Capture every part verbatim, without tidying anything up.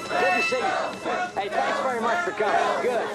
Good to see you. Hey, thanks very much for coming. Good.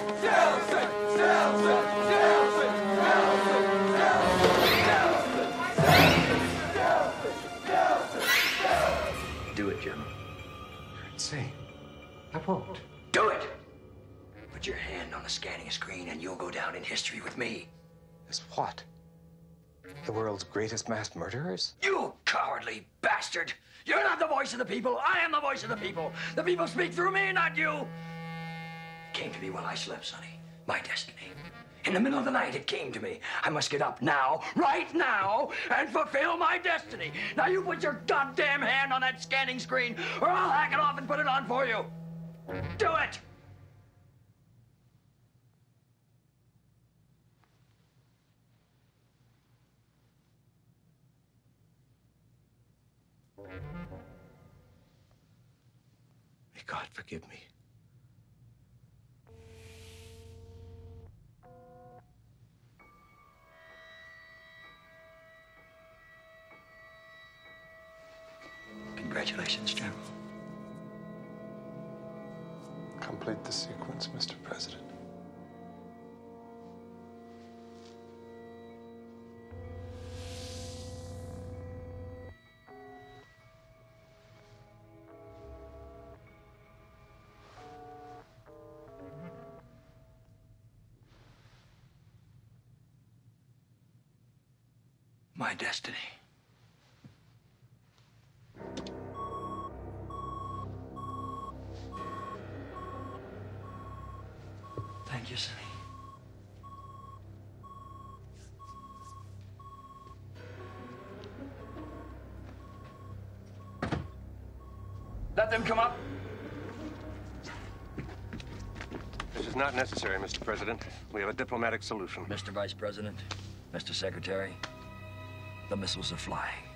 Do it, Jim. You're insane. I won't. Do it! Put your hand on the scanning screen and you'll go down in history with me. As what? The world's greatest mass murderers? You cowardly bastard! You're not the voice of the people. I am the voice of the people. The people speak through me, not you. It came to me while I slept, Sonny. My destiny. In the middle of the night, it came to me. I must get up now, right now, and fulfill my destiny. Now you put your goddamn hand on that scanning screen, or I'll hack it off and put it on for you. Do it! May God forgive me. Congratulations, Jim. Complete the sequence, Mister President. My destiny. Thank you, Sonny. Let them come up. This is not necessary, Mister President. We have a diplomatic solution. Mister Vice President, Mister Secretary, the missiles are flying.